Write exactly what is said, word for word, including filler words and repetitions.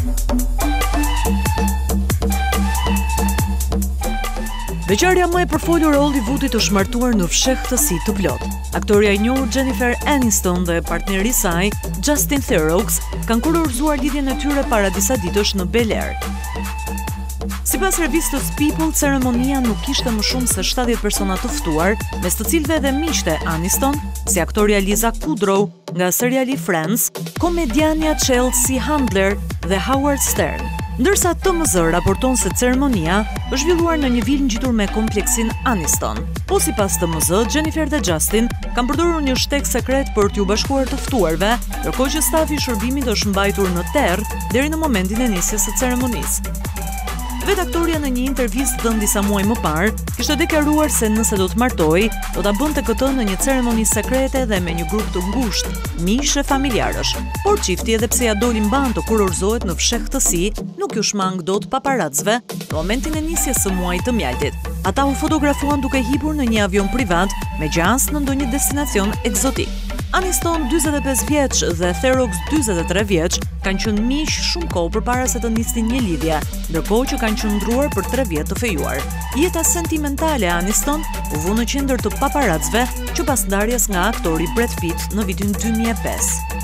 Beqarja më e përfolur e Hollywoodit është martuar në fshehtësi të plot. Aktoria e njohur Jennifer Aniston dhe partneri i saj, Justin Theroux, kanë kurorzuar lidhjen e tyre para disa ditësh në Bel Air. Sipas revistës People, ceremonia nuk kishte më shumë se shtatëdhjetë persona të ftuar, mes të cilëve edhe miqtë e Aniston, si aktoria Lisa Kudrow nga seriali Friends, komediania Chelsea Handler dhe Howard Stern. Ndërsa T M Z raporton se ceremonia është zhvilluar në një vilë ngjitur me kompleksin Aniston. Po sipas T M Z, Jennifer dhe Justin kanë përdorur një shteg sekret për t'ju bashkuar të ftuarve, ndërkohë që stafi i shërbimit është mbajtur në terr deri në momentin e nisjes së ceremonisë. Vetë aktoria në një intervistë dhënë disa muaj më parë, kishte deklaruar se nëse do të martohej, do ta bënte këtë në një ceremoni sekrete dhe me një grup të ngushtë, miqsh e familjarësh. Por çifti, edhe pse ja doli mban të kurorzohet në fshehtësi, nuk ju shmang dot paparacëve në momentin e nisjes së muajit të mjaltit. Ata u fotografuan duke hipur në një avion privat me gjasë në ndonjë destinacion ekzotik. Aniston, dyzet e pesë vjeç dhe Theroux, dyzet e tre vjeç, kanë qenë miq shumë kohë përpara se të nisnin një lidhje, ndërkohë që kanë qëndruar për tre vjet të fejuar. Jeta sentimentale e Aniston u vu në qendër të paparacëve që pas ndarjes nga aktori Brad Pitt në vitin dy mijë e pesë.